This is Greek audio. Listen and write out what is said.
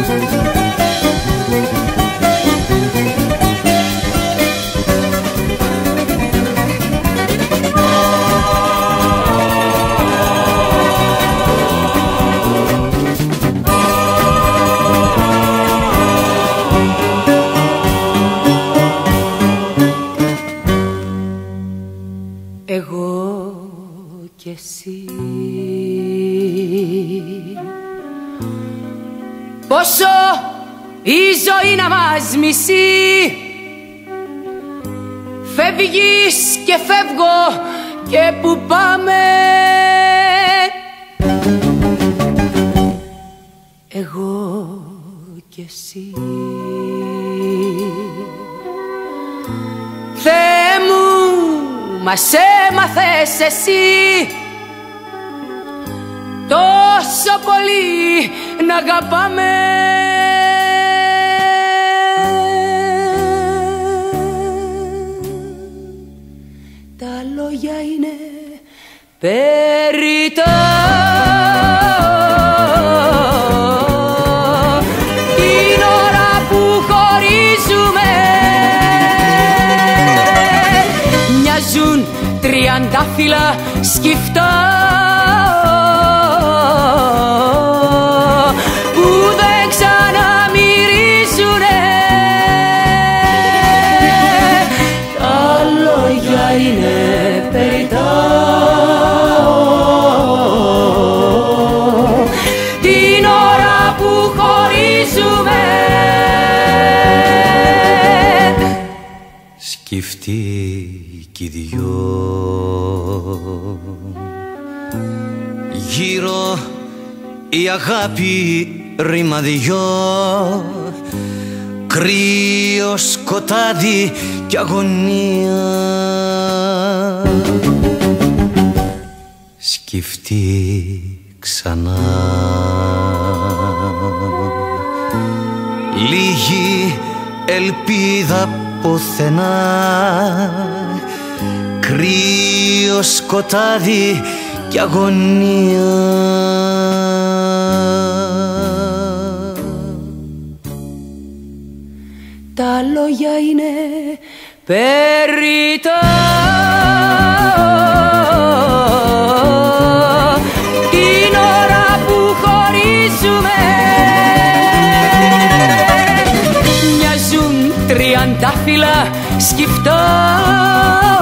Εγώ κι εσύ, πόσο η ζωή να μας μισεί. Φεύγεις και φεύγω και που πάμε. Εγώ κι εσύ, Θεέ μου, μας έμαθες εσύ τόσο πολύ να αγαπάμε. Τα λόγια είναι περιττά, την ώρα που χωρίζουμε μοιάζουν τριαντάφυλλα σκυφτά που δεν ξαναμυρίζουνε. Τα λόγια είναι περιττά, την ώρα που χωρίζουμε σκυφτοί κι οι δυο. Γύρω η αγάπη ρημαδιό, κρύο σκοτάδι κι αγωνία. Σκυφτεί ξανά, λίγη ελπίδα πουθενά, κρύο σκοτάδι κι αγωνία. Τα λόγια είναι περιττά, την ώρα που χωρίζουμε μοιάζουν τριαντάφυλλα σκυφτά